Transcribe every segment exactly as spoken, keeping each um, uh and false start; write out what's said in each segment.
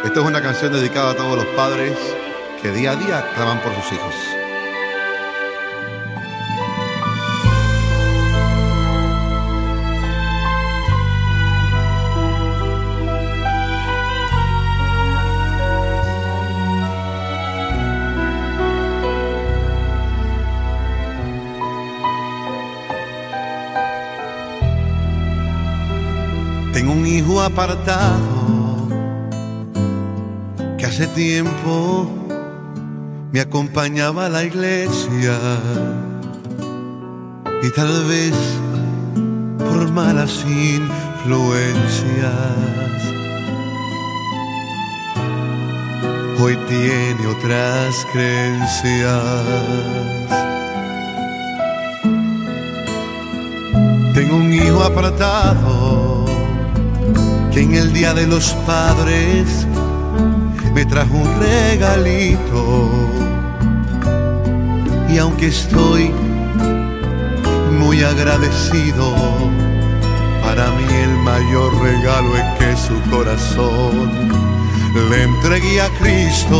Esta es una canción dedicada a todos los padres que día a día claman por sus hijos. Tengo un hijo apartado que hace tiempo me acompañaba a la iglesia y tal vez por malas influencias hoy tiene otras creencias. Tengo un hijo apartado que en el Día de los Padres me trajo un regalito, y aunque estoy muy agradecido, para mí el mayor regalo es que su corazón le entregué a Cristo.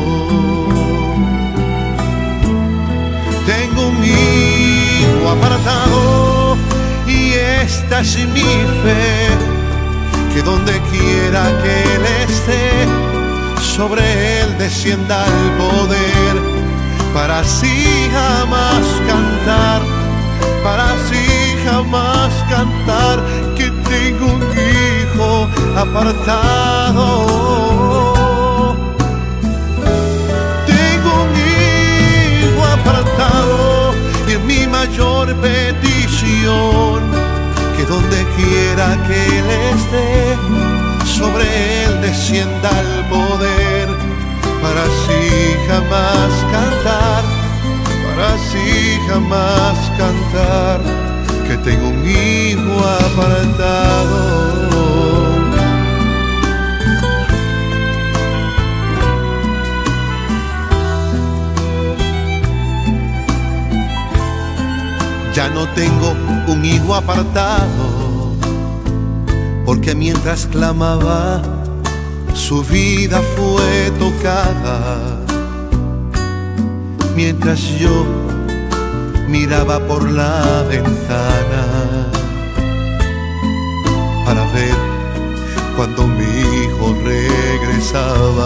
Tengo un hijo apartado y esta es mi fe, que donde quiera que él esté, sobre él descienda el poder, para así jamás cantar, para así jamás cantar, que tengo un hijo apartado. Tengo un hijo apartado y es mi mayor petición, que donde quiera que él esté, sobre él descienda el poder, para así jamás cantar, para así jamás cantar, que tengo un hijo apartado. Ya no tengo un hijo apartado, porque mientras clamaba, su vida fue tocada. Mientras yo miraba por la ventana para ver cuando mi hijo regresaba.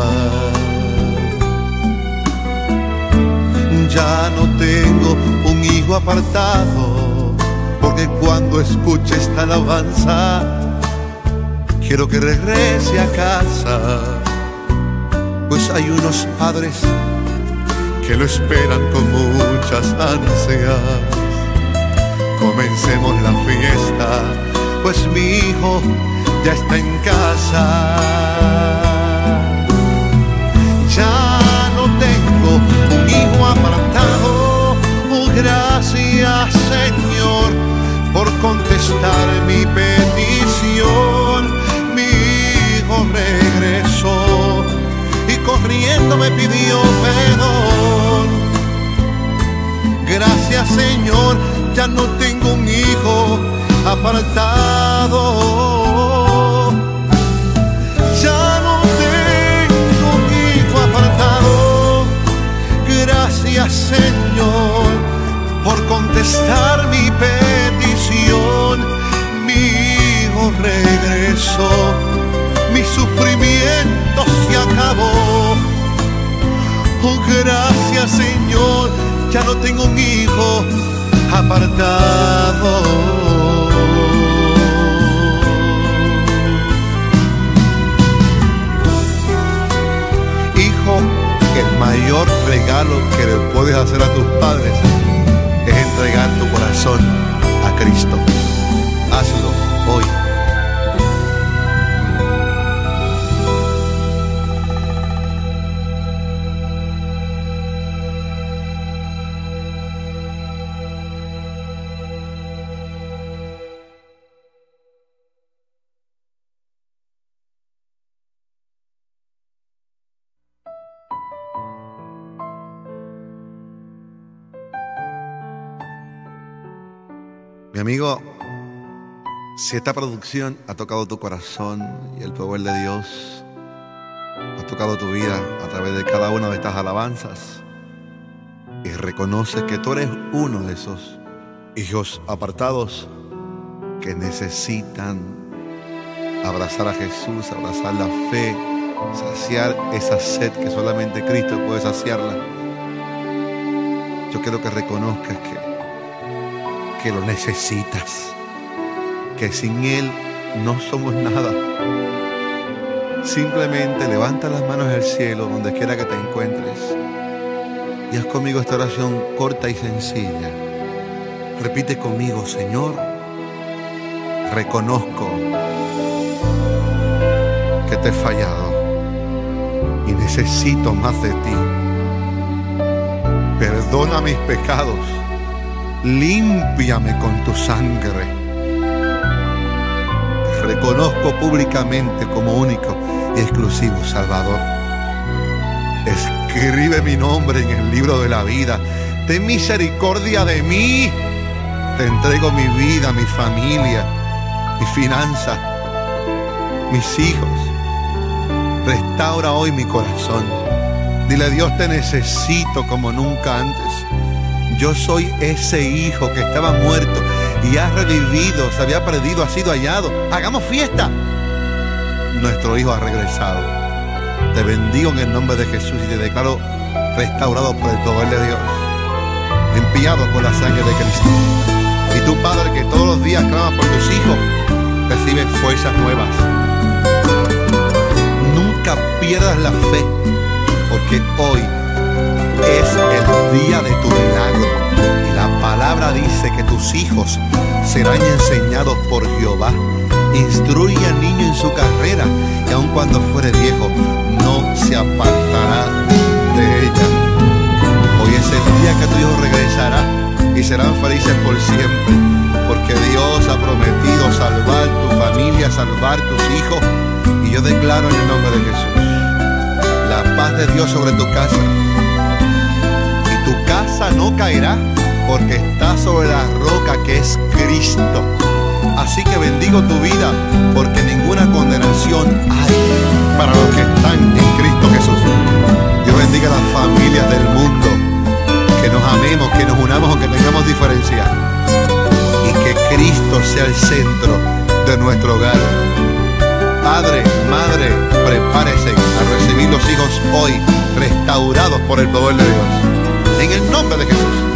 Ya no tengo un hijo apartado, porque cuando escuche esta alabanza, quiero que regrese a casa, pues hay unos padres que lo esperan con muchas ansias. Comencemos la fiesta, pues mi hijo ya está en casa. Ya no tengo un hijo apartado, oh, gracias Señor por contestar mi petición. Regresó y corriendo me pidió perdón. Gracias Señor, ya no tengo un hijo apartado. Ya no tengo un hijo apartado. Gracias Señor por contestar mi petición. Mi hijo regresó, mi sufrimiento se acabó. Oh, gracias Señor, ya no tengo un hijo apartado. Hijo, el mayor regalo que le puedes hacer a tus padres es entregar tu corazón a Cristo. Hazlo hoy. Mi amigo, si esta producción ha tocado tu corazón y el poder de Dios has tocado tu vida a través de cada una de estas alabanzas y reconoces que tú eres uno de esos hijos apartados que necesitan abrazar a Jesús, abrazar la fe, saciar esa sed que solamente Cristo puede saciarla. Yo quiero que reconozcas que, que lo necesitas, que sin Él no somos nada. Simplemente levanta las manos al cielo donde quiera que te encuentres y haz conmigo esta oración corta y sencilla. Repite conmigo: Señor, reconozco que te he fallado y necesito más de ti. Perdona mis pecados, límpiame con tu sangre. Te reconozco públicamente como único y exclusivo Salvador. Escribe mi nombre en el libro de la vida. Ten misericordia de mí. Te entrego mi vida, mi familia, mi finanza, mis hijos. Restaura hoy mi corazón. Dile a Dios: te necesito como nunca antes. Yo soy ese hijo que estaba muerto y ha revivido, se había perdido, ha sido hallado. Hagamos fiesta. Nuestro hijo ha regresado. Te bendigo en el nombre de Jesús y te declaro restaurado por el poder de Dios, limpiado por la sangre de Cristo. Y tú, Padre, que todos los días clamas por tus hijos, recibe fuerzas nuevas. Nunca pierdas la fe, porque hoy es el día de tu milagro. Y la palabra dice que tus hijos serán enseñados por Jehová. Instruye al niño en su carrera, y aun cuando fuere viejo, no se apartará de ella. Hoy es el día que tu hijo regresará y serán felices por siempre, porque Dios ha prometido salvar tu familia, salvar tus hijos. Y yo declaro en el nombre de Jesús la paz de Dios sobre tu casa. Y tu casa no caerá, porque está sobre la roca que es Cristo. Así que bendigo tu vida, porque ninguna condenación hay para los que están en Cristo Jesús. Dios bendiga a las familias del mundo, que nos amemos, que nos unamos aunque tengamos diferencias, y que Cristo sea el centro de nuestro hogar. Padre, madre, prepárese a recibir los hijos hoy restaurados por el poder de Dios. En el nombre de Jesús.